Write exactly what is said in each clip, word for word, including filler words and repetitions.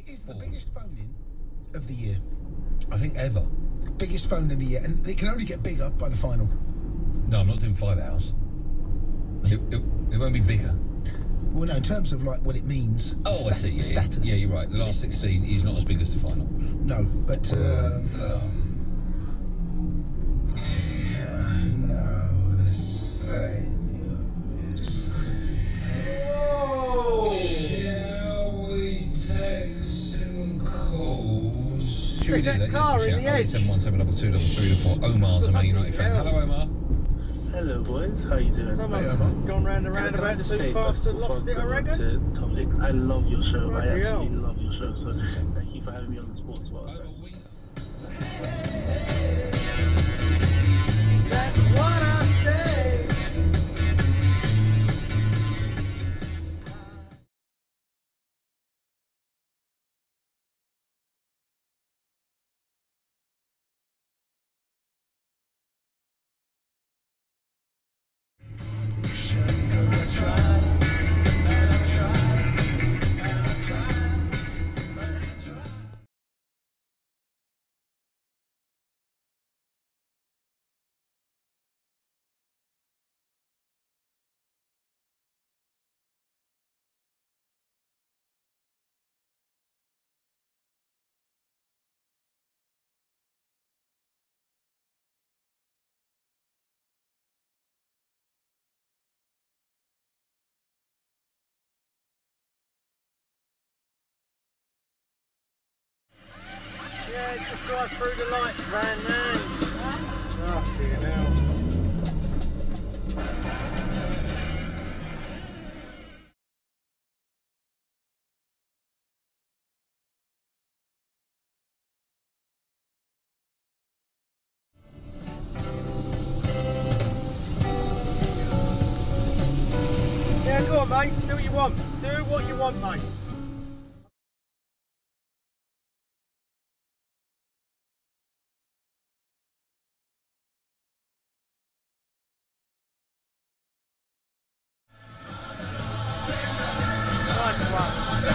It is the biggest phone-in of the year. I think ever. Biggest phone in the year, and it can only get bigger by the final. No, I'm not doing five hours. It, it, it won't be bigger. Well, no, in terms of like what it means. Oh, stat- I see. Yeah, status. yeah, you're right. The last sixteen is not as big as the final. No, but. Uh, um, no, the same. Shall we take some calls? Should we do that? car Yes, in we the shall. edge. seven one seven double two double three four. Omar's a Man United fan. Hello, Omar. Hello boys, how you doing? Someone's Hey, Omar. gone round the roundabout too fast and lost it, I reckon. Topic. I love your show. Bloody I absolutely hell. love your show. So thank you for having me on the Sports World. That's what I say. Yeah, just drive through the lights, van, man. Oh, dear hell. Yeah, go on, mate. Do what you want. Do what you want, mate. Nice one.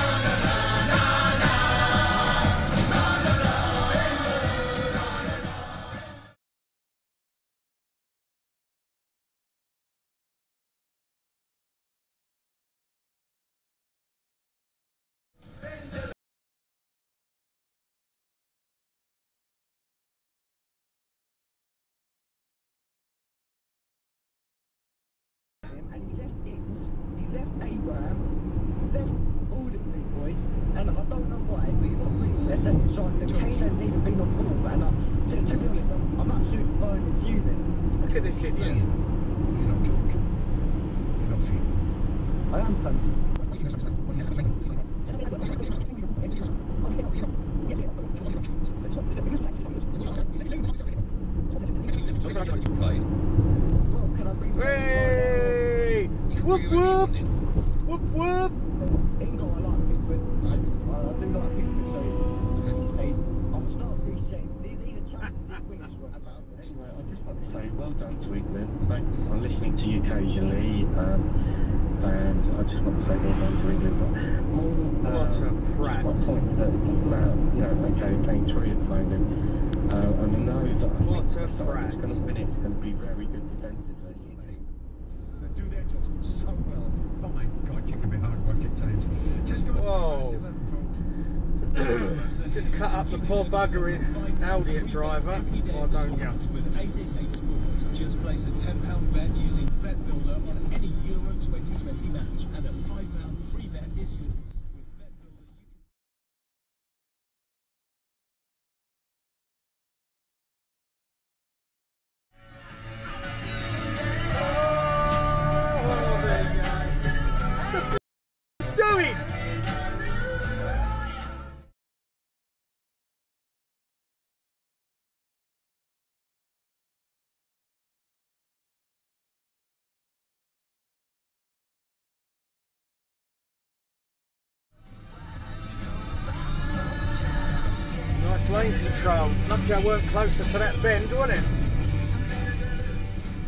And he left it, he left Abraham, he left all the big boys, and I don't know why. They're saying so the Kane hasn't even been on ball, and I, to, to be honest, I'm, I'm absolutely burning fuming. Look at this no, idiot. you're not. You're not, George. You're not feeling. I am fuming. Played. Well, can I bring Hey! Whoop whoop! Whoop whoop! Ingo, I like Pickford. I, I do like Pickford, so hey, I'll start resetting. These, these are chances this week as well. Anyway, I just want to say well done to England. Thanks. I'm listening to you occasionally, um, and I just want to say well done to England. But more, uh, What a prat. My point that it doesn't matter, you know, okay, playing three at the moment, uh, and I know that I What think a the prat. is going to win it. It's going to be very good defensively. They do their jobs so well. Oh my God, you can be hard work at times. Just go to Whoa. the eleven, folks. Just cut up the poor buggering Audi driver. Why don't you? With eight eight eight Sports, just place a ten pound bet using Bet Builder on any Euro twenty twenty match, and a five pound free bet is yours. With Bet Builder, you can. Doing? Nice lane control. Lucky I weren't closer to that bend, wasn't it?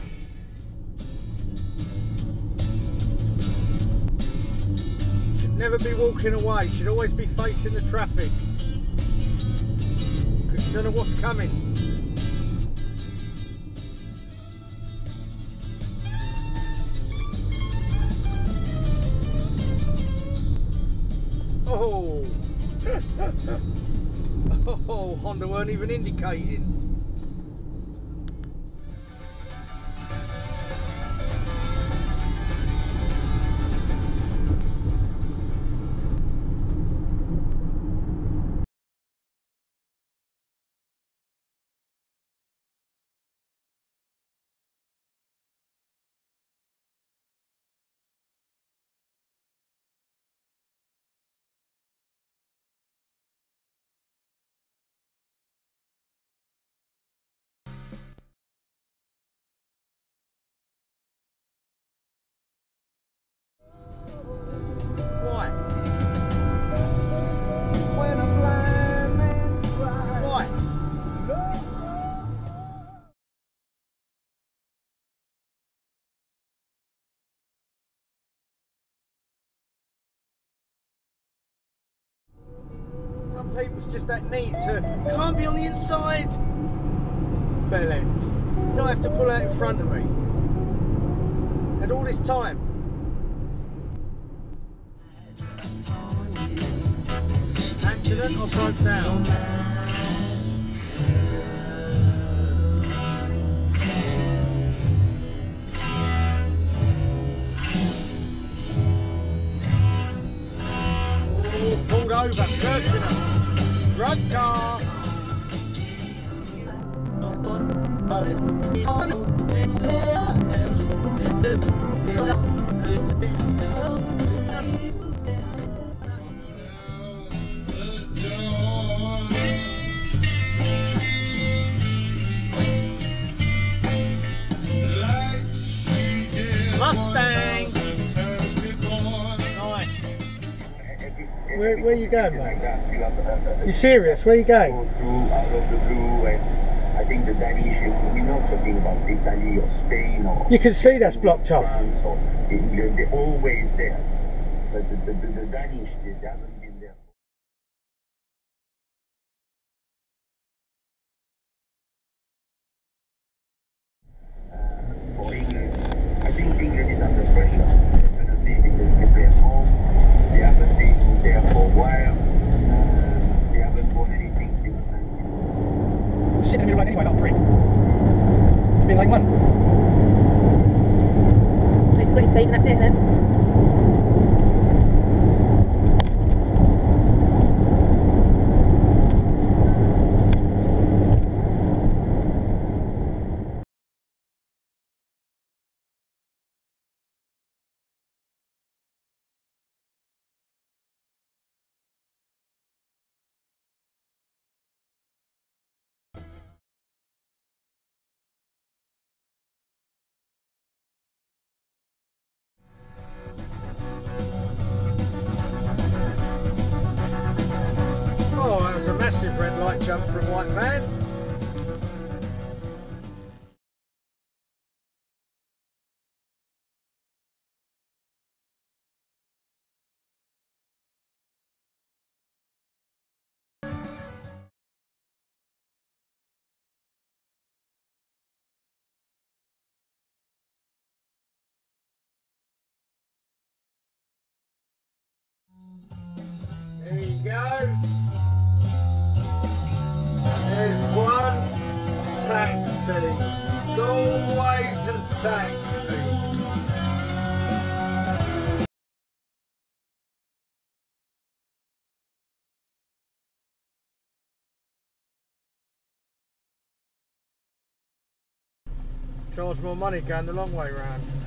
Never never be walking away. She'd always be facing the traffic. Because you don't know what's coming. Oh! Oh, Honda weren't even indicating. Some people's just that need to can't be on the inside. Bell end. Not have to pull out in front of me. And all this time. Accident or broke down? Pulled over, searching her. Drug car. Mustang. Where, where are you going, mate? You serious? Where are you going? Out of the blue, and I think the Danish, we're not talking about Italy or Spain or... You can see that's blocked off. France or, they're always there. But the, the, the, the Danish, they haven't been there. Uh, for England, I think England is under pressure. Definitely because they play at home. They haven't been there for a while. Uh, they haven't won anything since nineteen. Sitting in the middle lane anyway, not three. Been lane one. Just got your speed and that's it then. Oh, that was a massive red light jump from white van. There you go. There's one taxi. It's always a taxi. Charge more money going the long way round.